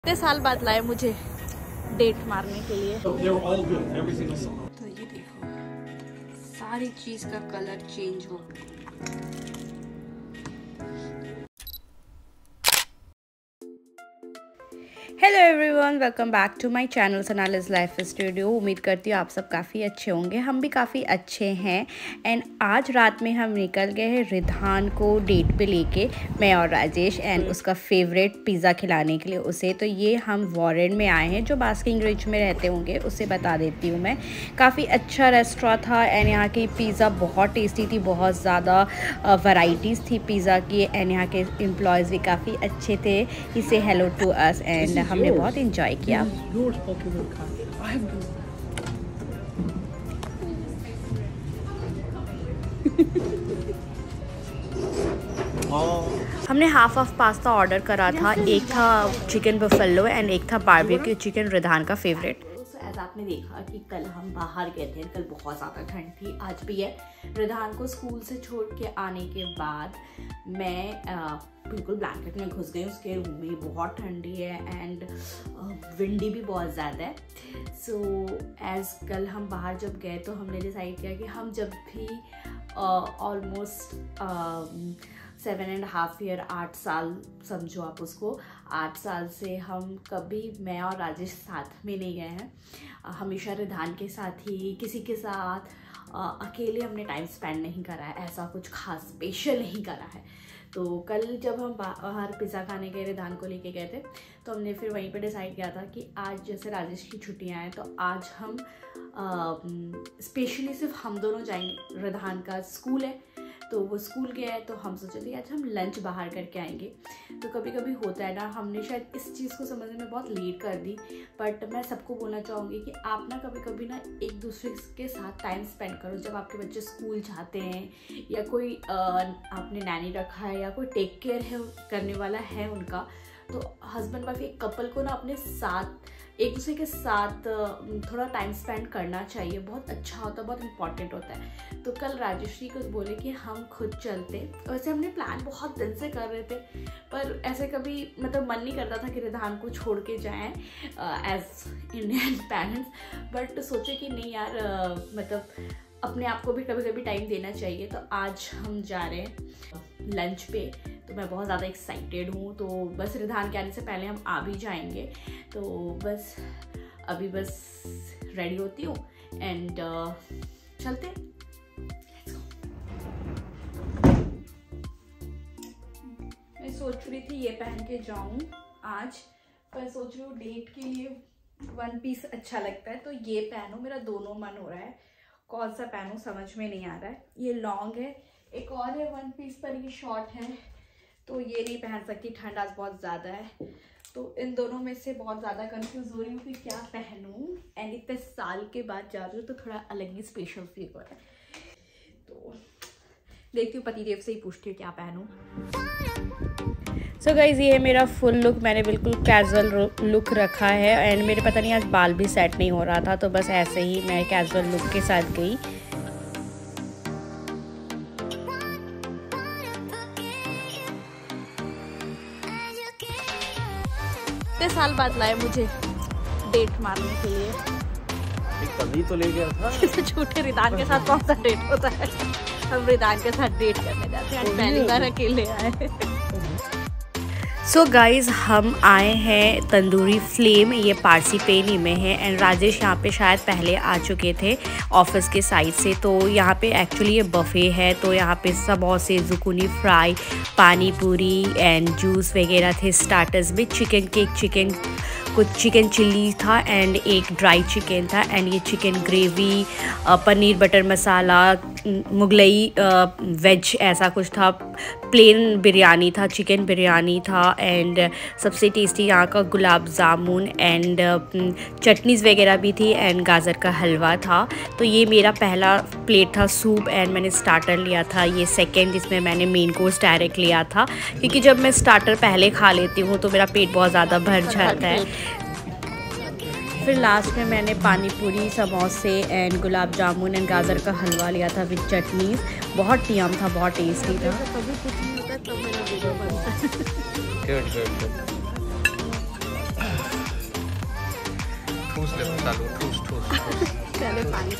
कितने साल बाद लाए मुझे डेट मारने के लिए। तो ये देखो सारी चीज का कलर चेंज हो गया। Hello everyone, welcome back to my channel सनालिस लाइफ स्टूडियो। उम्मीद करती हूँ आप सब काफ़ी अच्छे होंगे, हम भी काफ़ी अच्छे हैं। एंड आज रात में हम निकल गए हैं रिधान को डेट पे लेके, मैं और राजेश, एंड उसका फेवरेट पिज़्ज़ा खिलाने के लिए उसे। तो ये हम वॉरेन में आए हैं, जो बास्किंग रिज में रहते होंगे उससे बता देती हूँ मैं। काफ़ी अच्छा रेस्टोरेंट था एंड यहाँ की पिज़्ज़ा बहुत टेस्टी थी, बहुत ज़्यादा वैराइटीज़ थी पिज़्ज़ा की। एंड यहाँ के एम्प्लॉयज़ भी काफ़ी अच्छे थे। ही से हेलो टू अस एंड हमने बहुत एंजॉय किया। हमने हाफ पास्ता ऑर्डर करा था, एक था चिकन बफेलो एंड एक था बारबेक्यू चिकन, रिधान का फेवरेट। एज आपने देखा कि कल हम बाहर गए थे, कल बहुत ज़्यादा ठंड थी, आज भी है। रिधान को स्कूल से छोड़ के आने के बाद मैं बिल्कुल ब्लैंकेट में घुस गई उसके रूम में। बहुत ठंडी है एंड विंडी भी बहुत ज़्यादा है। सो एज कल हम बाहर जब गए तो हमने डिसाइड किया कि हम जब भी ऑलमोस्ट 7.5 ईयर 8 साल समझो आप उसको, 8 साल से हम कभी मैं और राजेश साथ में नहीं गए हैं। हमेशा रिधान के साथ ही, किसी के साथ अकेले हमने टाइम स्पेंड नहीं करा है, ऐसा कुछ खास स्पेशल नहीं करा है। तो कल जब हम बाहर पिज़्ज़ा खाने गए, रिधान को लेके गए थे, तो हमने फिर वहीं पे डिसाइड किया था कि आज जैसे राजेश की छुट्टियां हैं तो आज हम स्पेशली सिर्फ हम दोनों जाएंगे। रिधान का स्कूल है तो वो स्कूल गया है, तो हम सोचे थे आज हम लंच बाहर करके आएंगे। तो कभी कभी होता है ना, हमने शायद इस चीज़ को समझने में बहुत लेट कर दी, बट मैं सबको बोलना चाहूँगी कि आप ना कभी कभी ना एक दूसरे के साथ टाइम स्पेंड करो। जब आपके बच्चे स्कूल जाते हैं या कोई आपने नैनी रखा है या कोई टेक केयर है करने वाला है उनका, तो हस्बैंड वाइफ एक कपल को ना अपने साथ एक दूसरे के साथ थोड़ा टाइम स्पेंड करना चाहिए। बहुत अच्छा होता है, बहुत इम्पॉर्टेंट होता है। तो कल राजेश्री को बोले कि हम खुद चलते। वैसे हमने प्लान बहुत दिन से कर रहे थे, पर ऐसे कभी मतलब मन नहीं करता था कि रिधान को छोड़ के जाएं एज इंडियन पेरेंट्स, बट सोचे कि नहीं यार, मतलब अपने आप को भी कभी कभी टाइम देना चाहिए। तो आज हम जा रहे हैं लंच पे, तो मैं बहुत ज़्यादा एक्साइटेड हूँ। तो बस रिधान के आने से पहले हम आ भी जाएंगे। तो बस अभी बस रेडी होती हूँ एंड चलते हैं। मैं सोच रही थी ये पहन के जाऊँ आज, पर सोच रही हूँ डेट के लिए वन पीस अच्छा लगता है तो ये पहनूँ। मेरा दोनों मन हो रहा है, कौन सा पहनूँ समझ में नहीं आ रहा है। ये लॉन्ग है, एक और है वन पीस पर ये शॉर्ट है, तो ये नहीं पहन सकती, ठंड आज बहुत ज़्यादा है। तो इन दोनों में से बहुत ज़्यादा कंफ्यूज हो रही हूँ कि क्या पहनूँ। एंड इतने साल के बाद जा रही हूँ तो थोड़ा अलग ही स्पेशल फील हो रहा है। तो देखती हूँ, पतिदेव से ही पूछती हूँ क्या पहनूँ। सो गाइज, ये है मेरा फुल लुक। मैंने बिल्कुल कैजुअल लुक रखा है एंड मेरे पता नहीं आज बाल भी सेट नहीं हो रहा था, तो बस ऐसे ही मैं कैजुअल लुक के साथ गई। कितने साल बाद लाए मुझे डेट मारने के लिए। तभी तो ले गया था। छोटे रिधान के साथ कौन सा डेट होता है? हम रिधान के साथ डेट करने जाते हैं, पहली बार अकेले आए। सो गाइज़, हम आए हैं तंदूरी फ्लेम, ये पारसी पेनी में है। एंड राजेश यहाँ पे शायद पहले आ चुके थे ऑफिस के साइड से। तो यहाँ पे एक्चुअली ये बफ़े है, तो यहाँ पे सब बहुत से जुकूनी फ्राई, पानी पूरी एंड जूस वगैरह थे। स्टार्टर्स में चिकन केक, कुछ चिकन चिल्ली था एंड एक ड्राई चिकन था। एंड ये chicken gravy, paneer butter masala, Mughlai veg ऐसा कुछ था। प्लेन बिरयानी था, चिकन बिरयानी था एंड सबसे टेस्टी यहाँ का गुलाब जामुन एंड चटनीज़ वगैरह भी थी एंड गाजर का हलवा था। तो ये मेरा पहला प्लेट था सूप एंड मैंने स्टार्टर लिया था ये सेकंड, जिसमें मैंने मेन कोर्स डायरेक्ट लिया था, क्योंकि जब मैं स्टार्टर पहले खा लेती हूँ तो मेरा पेट बहुत ज़्यादा भर जाता है। फिर लास्ट में मैंने पानी पूरी, समोसे एंड गुलाब जामुन एंड गाजर का हलवा लिया था विद चटनीज़। बहुत यम था, बहुत टेस्टी था। कभी कुछ नहीं होता तो मेरा वीडियो बनता है। Good good good. ठूस ले चालू ठूस ठूस चलो पानी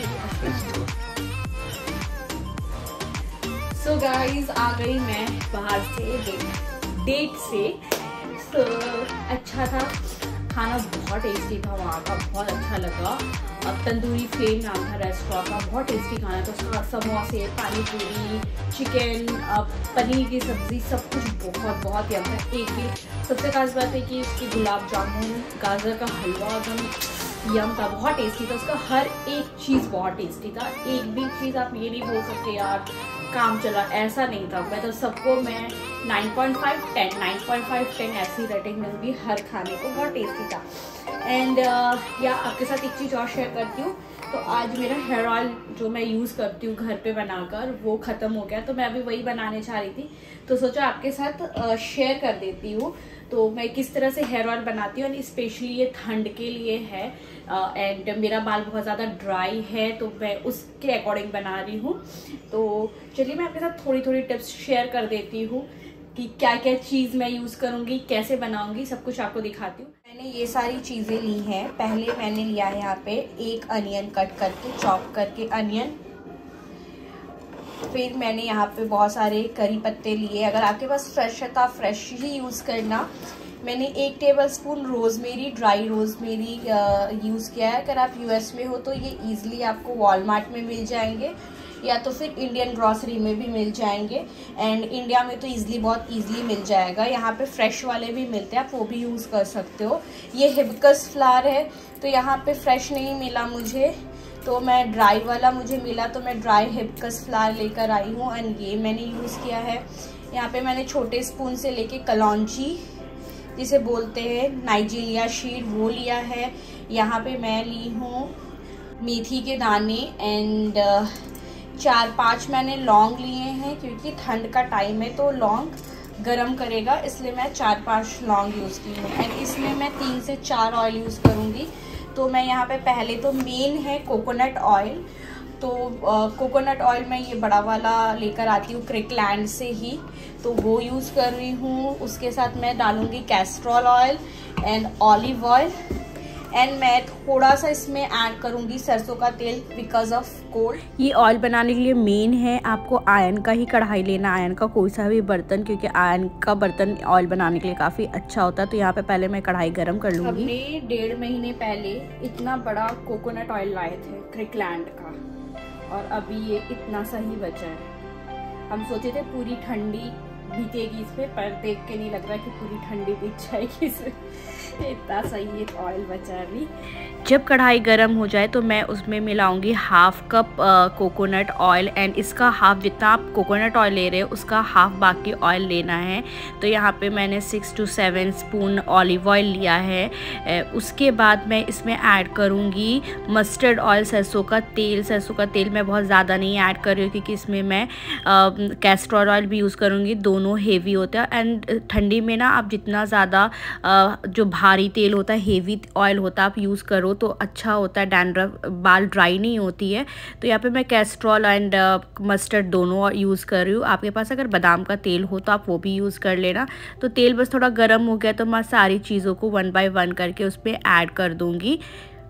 सो गाइस आ गई मैं बाहर से डेट से। तो अच्छा था, खाना बहुत टेस्टी था वहाँ का, बहुत अच्छा लगा। तंदूरी फ्लेम नाम था रेस्टोरेंट का, बहुत टेस्टी खाना था। समोसे, पानी पूरी, चिकन, पनीर की सब्ज़ी, सब कुछ बहुत बहुत यम था। एक सबसे खास बात है कि इसकी गुलाब जामुन, गाजर का हलवा एकदम यम था, बहुत टेस्टी था। उसका हर एक चीज़ बहुत टेस्टी था। एक भी चीज़ आप ये नहीं बोल सकते यार काम चला, ऐसा नहीं था। मैं तो सबको मैं 9.5 10 ऐसी रेटिंग दूँगी हर खाने को, बहुत टेस्टी था। एंड या आपके साथ एक चीज़ और शेयर करती हूँ। तो आज मेरा हेयर ऑयल जो मैं यूज़ करती हूँ घर पे बनाकर वो ख़त्म हो गया, तो मैं अभी वही बनाने चाह रही थी, तो सोचा आपके साथ शेयर कर देती हूँ। तो मैं किस तरह से हेयर ऑयल बनाती हूँ, और स्पेशली ये ठंड के लिए है। एंड मेरा बाल बहुत ज़्यादा ड्राई है, तो मैं उसके अकॉर्डिंग बना रही हूँ। तो चलिए मैं आपके साथ थोड़ी थोड़ी टिप्स शेयर कर देती हूँ कि क्या क्या चीज़ मैं यूज़ करूँगी, कैसे बनाऊँगी, सब कुछ आपको दिखाती हूँ। मैंने ये सारी चीज़ें ली हैं। पहले मैंने लिया है यहाँ पे एक अनियन कट करके, चॉप करके अनियन। फिर मैंने यहाँ पे बहुत सारे करी पत्ते लिए, अगर आपके पास फ्रेश है तो आप फ्रेश ही यूज़ करना। मैंने 1 tablespoon rosemary, dry rosemary use किया है। अगर आप यूएस में हो तो ये ईज़िली आपको वॉलमार्ट में मिल जाएंगे, या तो फिर इंडियन ग्रॉसरी में भी मिल जाएंगे। एंड इंडिया में तो ईज़िली, बहुत ईज़िली मिल जाएगा। यहाँ पे फ्रेश वाले भी मिलते हैं, आप वो भी यूज़ कर सकते हो। ये हिबिस्कस फ्लावर है, तो यहाँ पे फ्रेश नहीं मिला मुझे, तो मैं ड्राई वाला मुझे मिला, तो मैं ड्राई हिबिस्कस फ्लावर लेकर आई हूँ। एंड ये मैंने यूज़ किया है। यहाँ पे मैंने छोटे स्पून से लेके कलौंजी जिसे बोलते हैं, नाइजीरिया शीड, वो लिया है। यहाँ पे मैं ली हूँ मेथी के दाने। एंड 4-5 मैंने लौंग लिए हैं, क्योंकि ठंड का टाइम है तो लौंग गरम करेगा, इसलिए मैं 4-5 लौंग यूज़ की हूँ। एंड इसमें मैं 3 से 4 ऑयल यूज़ करूँगी। तो मैं यहाँ पे पहले तो मेन है कोकोनट ऑयल। तो कोकोनट ऑयल मैं ये बड़ा वाला लेकर आती हूँ क्रिकलैंड से ही, तो वो यूज़ कर रही हूँ। उसके साथ मैं डालूँगी castor oil and olive oil. And मैं थोड़ा सा इसमें ऐड करूँगी सरसों का तेल, बिकॉज ऑफ कोल्ड। ये ऑयल बनाने के लिए मेन है आपको आयरन का ही कढ़ाई लेना, आयरन का कोई सा भी बर्तन, क्योंकि आयरन का बर्तन ऑयल बनाने के लिए काफ़ी अच्छा होता है। तो यहाँ पे पहले मैं कढ़ाई गरम कर लूँगी। हमने 1.5 महीने पहले इतना बड़ा कोकोनट ऑयल लाए थे क्रिकलैंड का, और अभी ये इतना सा ही बचा है। हम सोचे थे पूरी ठंडी बीतेगी इसमें, पर देख के नहीं लग रहा कि पूरी ठंडी बीत जाएगी इसमें। इतना सही ऑयल बचा है अभी। जब कढ़ाई गर्म हो जाए तो मैं उसमें मिलाऊंगी 1/2 कप कोकोनट ऑयल। एंड इसका हाफ, जितना आप कोकोनट ऑयल ले रहे हो उसका हाफ बाकी ऑयल लेना है। तो यहाँ पे मैंने 6 to 7 स्पून ऑलिव ऑयल लिया है। उसके बाद मैं इसमें ऐड करूँगी मस्टर्ड ऑयल, सरसों का तेल। सरसों का तेल मैं बहुत ज़्यादा नहीं ऐड कर रही हूँ, क्योंकि इसमें मैं कैस्टर ऑयल भी यूज़ करूँगी, दोनों हेवी होता है। एंड ठंडी में ना आप जितना ज़्यादा जो भारी तेल होता है, हेवी ऑयल होता है, आप यूज़ करो तो अच्छा होता है, डैंड्रफ, बाल ड्राई नहीं होती है। तो यहाँ पे मैं कैस्ट्रॉल एंड मस्टर्ड दोनों यूज़ कर रही हूँ। आपके पास अगर बादाम का तेल हो तो आप वो भी यूज़ कर लेना। तो तेल बस थोड़ा गर्म हो गया तो मैं सारी चीज़ों को 1 by 1 करके उस पर ऐड कर दूँगी।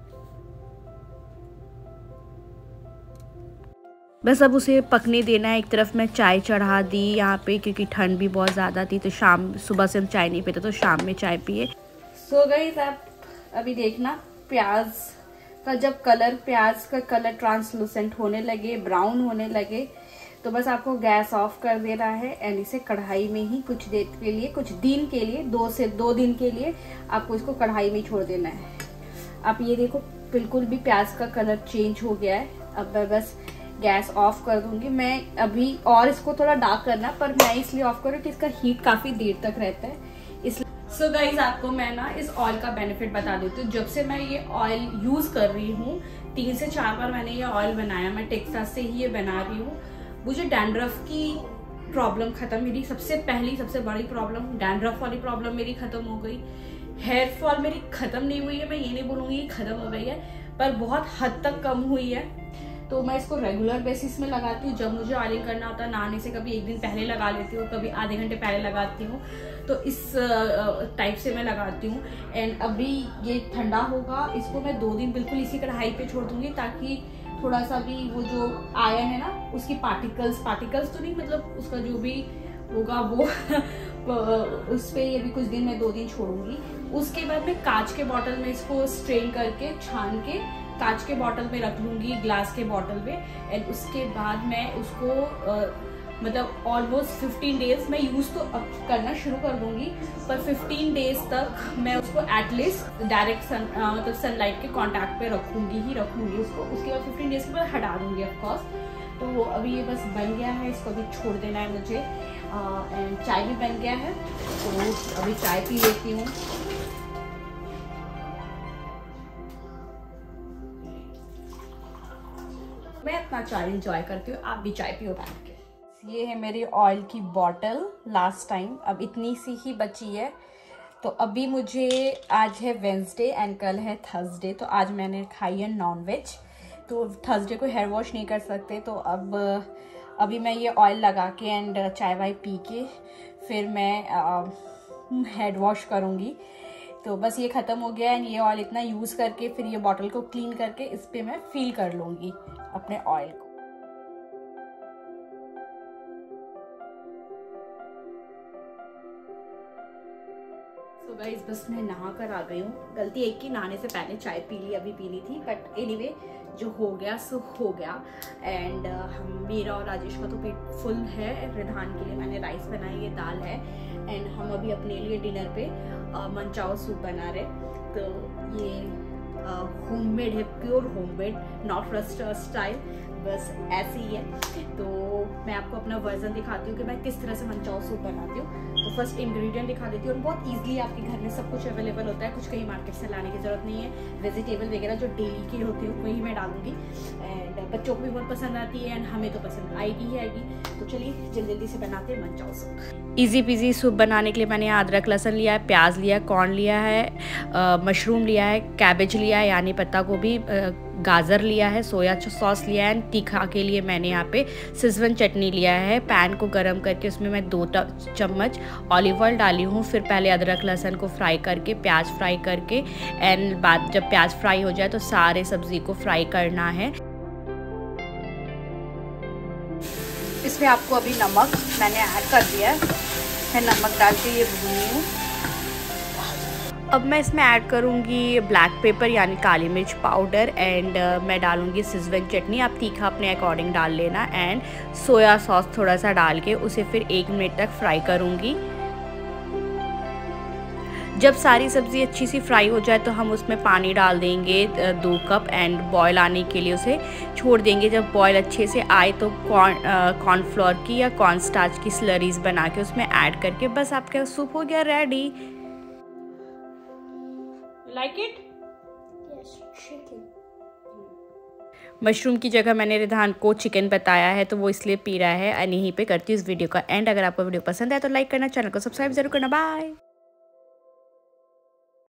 बस अब उसे पकने देना है। एक तरफ मैं चाय चढ़ा दी यहाँ पे, क्योंकि ठंड भी बहुत ज़्यादा थी, तो सुबह से हम चाय नहीं पीते, तो शाम में चाय पिए। सो गाइस आप अभी देखना, प्याज का जब प्याज का कलर ट्रांसलूसेंट होने लगे, ब्राउन होने लगे, तो बस आपको गैस ऑफ कर देना है। एंड इसे कढ़ाई में ही कुछ देर के लिए, कुछ दिन के लिए, 2 से 2 दिन के लिए आपको इसको कढ़ाई में छोड़ देना है। आप ये देखो बिल्कुल भी प्याज का कलर चेंज हो गया है। अब मैं बस गैस ऑफ कर दूंगी। मैं अभी और इसको थोड़ा डार्क करना, पर मैं इसलिए ऑफ कर रही हूँ कि इसका हीट काफी देर तक रहता है, इसलिए। सो गाइज आपको मैं ना इस ऑयल का बेनिफिट बता देती हूँ। जब से मैं ये ऑयल यूज कर रही हूँ, 3 से 4 बार मैंने ये ऑयल बनाया, मैं टेक्सास से ही ये बना रही हूँ। मुझे डैंड्रफ की प्रॉब्लम खत्म, मेरी सबसे बड़ी प्रॉब्लम डैंड्रफ वाली प्रॉब्लम मेरी खत्म हो गई। हेयर फॉल मेरी खत्म नहीं हुई है, मैं ये नहीं बोलूँगी खत्म हो गई है, पर बहुत हद तक कम हुई है। तो मैं इसको रेगुलर बेसिस में लगाती हूँ। जब मुझे ऑयलिंग करना होता है नहाने से कभी एक दिन पहले लगा लेती हूँ, कभी आधे घंटे पहले लगाती हूँ, तो इस टाइप से मैं लगाती हूँ। एंड अभी ये ठंडा होगा, इसको मैं 2 दिन बिल्कुल इसी कढ़ाई पे छोड़ दूंगी ताकि थोड़ा सा भी वो जो आयरन है ना उसकी पार्टिकल्स तो नहीं, मतलब उसका जो भी होगा वो उस पर ये भी कुछ दिन मैं 2 दिन छोड़ूंगी। उसके बाद मैं कांच के बॉटल में इसको स्ट्रेन करके छान के कांच के बॉटल में रख लूंगी, ग्लास के बॉटल में। एंड उसके बाद मैं उसको मतलब ऑलमोस्ट 15 डेज मैं यूज़ तो अब करना शुरू कर दूंगी, पर 15 डेज तक मैं उसको एटलीस्ट डायरेक्ट मतलब सनलाइट के कांटेक्ट पे रखूंगी उसको। उसके बाद 15 डेज के बाद हटा दूंगी ऑफकोर्स। तो अभी ये बस बन गया है, इसको अभी छोड़ देना है मुझे। एंड चाय भी बन गया है, तो अभी चाय पी लेती हूँ। मैं अपना चाय इंजॉय करती हूँ, आप भी चाय पियो बैठ के। ये है मेरी ऑयल की बॉटल लास्ट टाइम, अब इतनी सी ही बची है। तो अभी मुझे आज है वेंसडे एंड कल है थर्सडे, तो आज मैंने खाई है नॉनवेज, तो थर्सडे को हेयर वॉश नहीं कर सकते। तो अभी मैं ये ऑयल लगा के एंड चाय वाय पी के फिर मैं हेड वॉश करूँगी। तो बस ये ख़त्म हो गया एंड ये ऑयल इतना यूज़ करके फिर ये बॉटल को क्लीन करके इस पर मैं फील कर लूँगी अपने ऑयल को। तो गाइस बस मैं नहा कर आ गई हूँ। गलती एक की नहाने से पहले चाय पी ली, अभी पीनी थी, बट एनीवे जो हो गया सो हो गया। एंड हम मेरा और राजेश का तो पेट फुल है। रिधान के लिए मैंने राइस बनाई है, दाल है, एंड हम अभी अपने लिए डिनर पे मनचाओ सूप बना रहे। तो ये होममेड है, pure homemade, not restaurant style, बस ऐसे ही है। तो मैं आपको अपना वर्जन दिखाती हूँ कि मैं किस तरह से मनचाओ सूप बनाती हूँ। तो फर्स्ट इंग्रेडिएंट दिखा देती हूँ, और बहुत इजीली आपके घर में सब कुछ अवेलेबल होता है, कुछ कहीं मार्केट से लाने की जरूरत नहीं है। वेजिटेबल वगैरह जो डेली की होती है वही मैं डालूंगी, एंड बच्चों को भी बहुत पसंद आती है एंड हमें तो पसंद आएगी। तो चलिए जल्दी से बनाते हैं manchow soup. Easy peasy soup बनाने के लिए मैंने अदरक लहसुन लिया है, प्याज लिया, कॉर्न लिया है, मशरूम लिया है, कैबेज लिया है यानी पत्ता गोभी, गाजर लिया है, सोया सॉस लिया है, तीखा के लिए मैंने यहाँ पे सिजवन चटनी लिया है। पैन को गरम करके उसमें मैं 2 चम्मच ऑलिव ऑयल डाली हूँ। फिर पहले अदरक लहसुन को फ्राई करके, प्याज फ्राई करके, एंड बाद जब प्याज फ्राई हो जाए तो सारे सब्जी को फ्राई करना है। इसमें आपको अभी नमक मैंने ऐड कर दिया है, मैं नमक डाल के ये भूनी हूँ। अब मैं इसमें ऐड करूँगी ब्लैक पेपर यानी काली मिर्च पाउडर, एंड मैं डालूँगी सिजवन चटनी, आप तीखा अपने अकॉर्डिंग डाल लेना, एंड सोया सॉस थोड़ा सा डाल के उसे फिर 1 मिनट तक फ्राई करूँगी। जब सारी सब्ज़ी अच्छी सी फ्राई हो जाए तो हम उसमें पानी डाल देंगे 2 कप, एंड बॉयल आने के लिए उसे छोड़ देंगे। जब बॉयल अच्छे से आए तो कॉर्नफ्लोर की या कॉर्न स्टार्च की स्लरीज बना के उसमें ऐड करके बस आपका सूप हो गया ready. Like it? Yes, chicken. Mushroom की जगह मैंने रिधान को चिकन बताया है तो वो इसलिए पी रहा है। यहीं पे करती हूँ इस वीडियो का एंड। अगर आपको वीडियो पसंद है तो लाइक करना, चैनल को सब्सक्राइब जरूर करना। बाय।